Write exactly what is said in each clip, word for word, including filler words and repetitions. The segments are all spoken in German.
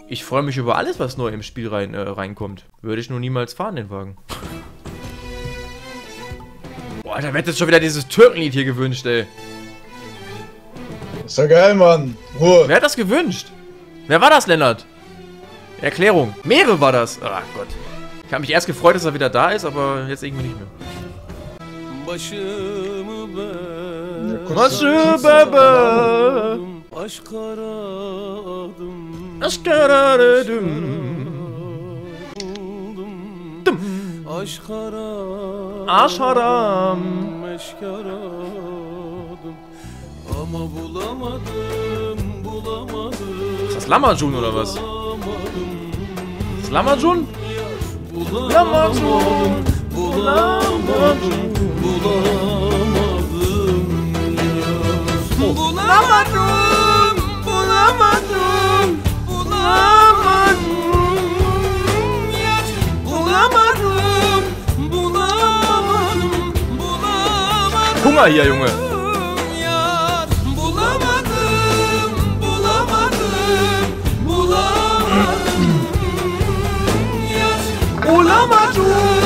Ich freue mich über alles, was neu im Spiel rein, äh, reinkommt. Würde ich nur niemals fahren, den Wagen. Boah, Alter, wer hat jetzt schon wieder dieses Türkenlied hier gewünscht, ey? Ist ja geil, Mann. Ruhe. Wer hat das gewünscht? Wer war das, Lennart? Erklärung. Meere war das. Ach Gott. Ich habe mich erst gefreut, dass er wieder da ist, aber jetzt irgendwie nicht mehr. Başımı ben Başımı ben Aşk aradım Aşk aradım Aşk aradım Aşk haram Aşk aradım Ama bulamadım Bulamadım Ist das Lamajun oder was? Ist das Lamajun? Lamajun Bulamadım Bulamadım Bulamadım Bulamadım Bulamadım Bulamadım Bulamadım Bulamadım Hunger hier, Junge! Bulamadım Bulamadım Bulamadım Bulamadım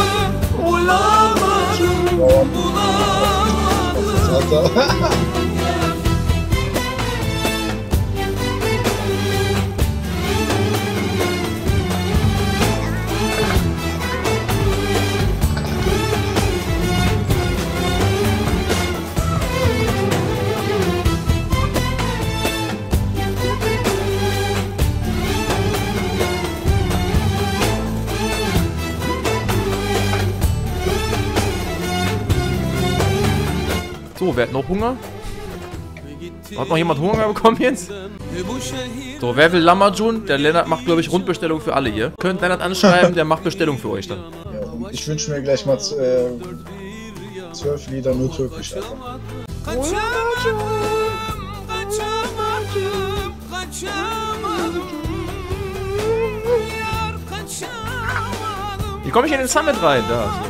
So, wer hat noch Hunger? Hat noch jemand Hunger bekommen jetzt? So, wer will Lamajun? Der Lennart macht, glaube ich, Rundbestellung für alle hier. Könnt Lennart anschreiben, der macht Bestellung für euch dann. Ja, und ich wünsche mir gleich mal äh, zwölf Lieder nur türkisch, Alter. Wie komme ich in den Summit rein? Da. So.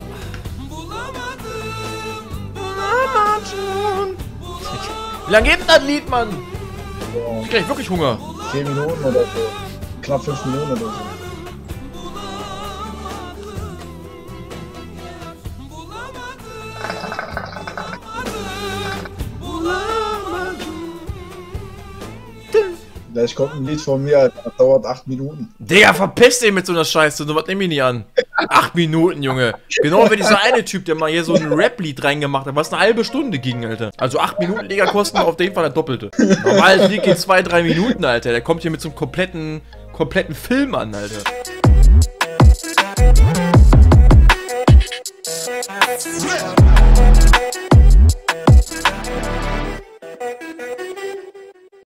Wie lange geht denn das Lied, Mann? Ich hab gleich wirklich Hunger. vier Minuten oder so. Knapp fünf Minuten oder so. Gleich kommt ein Lied von mir, Alter. Das dauert acht Minuten. Digga, verpiss dich mit so einer Scheiße. So was nehme ich nicht an. Acht Minuten, Junge. Genau wie dieser eine Typ, der mal hier so ein Rap-Lied reingemacht hat, was eine halbe Stunde ging, Alter. Also acht Minuten, Digga, kosten auf jeden Fall das Doppelte. Normales Lied geht zwei, drei Minuten, Alter. Der kommt hier mit so einem kompletten, kompletten Film an, Alter.